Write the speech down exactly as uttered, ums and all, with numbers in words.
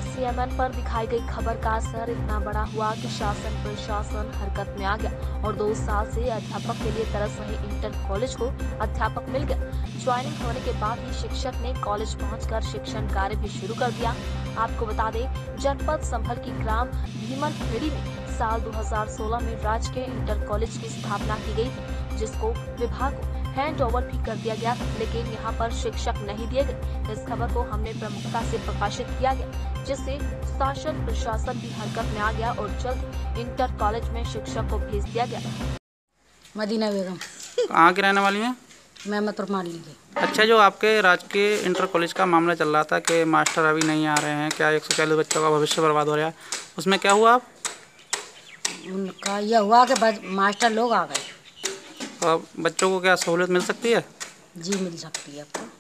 CMN पर दिखाई गई खबर का असर इतना बड़ा हुआ कि शासन प्रशासन हरकत में आ गया और दो साल से अध्यापक के लिए तरस रहे इंटर कॉलेज को अध्यापक मिल गया। ज्वाइनिंग होने के बाद ही शिक्षक ने कॉलेज पहुंचकर शिक्षण कार्य भी शुरू कर दिया। आपको बता दें, जनपद संभल की ग्राम भीमनखेड़ी में साल दो हज़ार सोलह में राजकीय इंटर कॉलेज की स्थापना की गई थी, जिसको विभाग को हैंड ओवर भी कर दिया गया, लेकिन यहाँ पर शिक्षक नहीं दिए गए। इस खबर को हमने प्रमुखता से प्रकाशित किया गया, जिससे शासन प्रशासन भी हरकत में आ गया और जल्द इंटर कॉलेज में शिक्षक को भेज दिया गया। मदीना बेगम। कहाँ की रहने वाली हैं? मेहमतपुर मान लीजिए। अच्छा, जो आपके राजकीय इंटर कॉलेज का मामला चल रहा था कि मास्टर अभी नहीं आ रहे हैं, क्या एक सौ चालीस बच्चों का भविष्य बर्बाद हो रहा है, उसमें क्या हुआ? आप उनका यह हुआ कि मास्टर लोग आ गए। तो बच्चों को क्या सहूलियत मिल सकती है? जी मिल सकती है आपको।